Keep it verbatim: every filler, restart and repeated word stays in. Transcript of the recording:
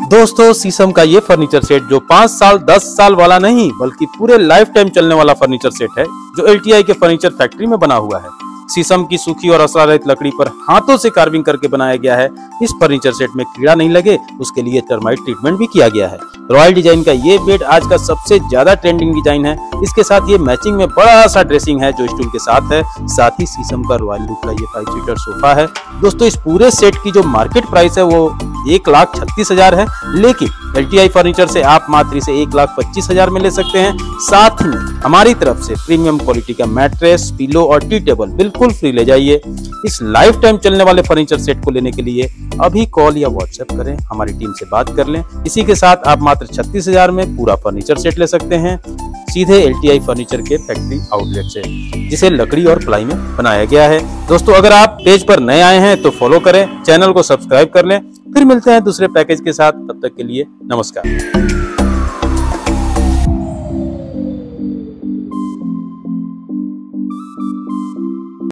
दोस्तों शीशम का ये फर्नीचर सेट जो पाँच साल दस साल वाला नहीं बल्कि पूरे लाइफ टाइम चलने वाला फर्नीचर सेट है, जो एल टी आई के फर्नीचर फैक्ट्री में बना हुआ है। शीशम की सूखी और असरा रहित लकड़ी पर हाथों से कार्विंग करके बनाया गया है। इस फर्नीचर सेट में कीड़ा नहीं लगे उसके लिए टर्माइट ट्रीटमेंट भी किया गया है। रॉयल डिजाइन का ये बेड आज का सबसे ज्यादा ट्रेंडिंग डिजाइन है। इसके साथ ये मैचिंग में बड़ा सा ड्रेसिंग है जो स्टूल के साथ है। साथ ही शीशम का रॉयल लुक का ये फाइव सीटर सोफा है। दोस्तों इस पूरे सेट की जो मार्केट प्राइस है वो एक लाख छत्तीस हजार है, लेकिन एल टी आई फर्नीचर से आप मात्र इसे एक लाख पच्चीस हजार में ले सकते हैं। साथ में हमारी तरफ से प्रीमियम क्वालिटी का मैट्रेस, पिलो और टी टेबल बिल्कुल फ्री ले जाइए। इस लाइफ टाइम चलने वाले फर्नीचर सेट को लेने के लिए अभी कॉल या व्हाट्सएप करें, हमारी टीम से बात कर लें। इसी के साथ आप मात्र छत्तीस हजार में पूरा फर्नीचर सेट ले सकते हैं सीधे एल टी आई फर्नीचर के फैक्ट्री आउटलेट से, जिसे लकड़ी और प्लाई में बनाया गया है। दोस्तों अगर आप पेज पर नए आए हैं तो फॉलो करें, चैनल को सब्सक्राइब कर लें। फिर मिलते हैं दूसरे पैकेज के साथ, तब तक के लिए नमस्कार।